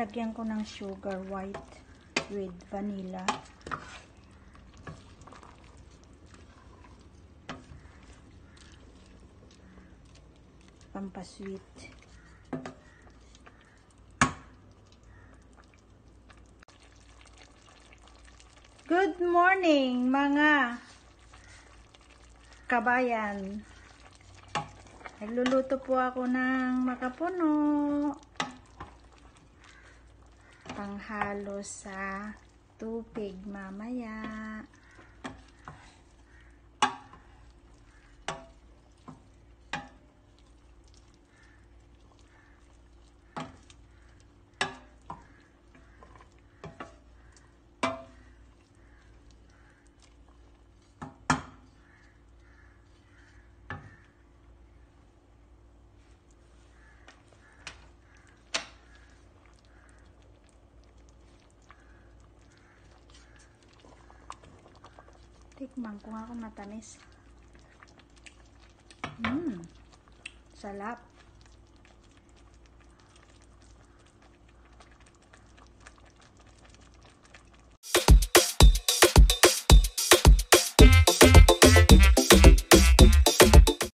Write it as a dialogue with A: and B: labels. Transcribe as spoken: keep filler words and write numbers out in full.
A: lagyan ko ng sugar white with vanilla. Pampasweet. Good morning mga kabayan. Nagluluto po ako ng macapuno. Panghalo sa tubig mamaya. Tikman ko nga kung matamis. Mmm, sarap.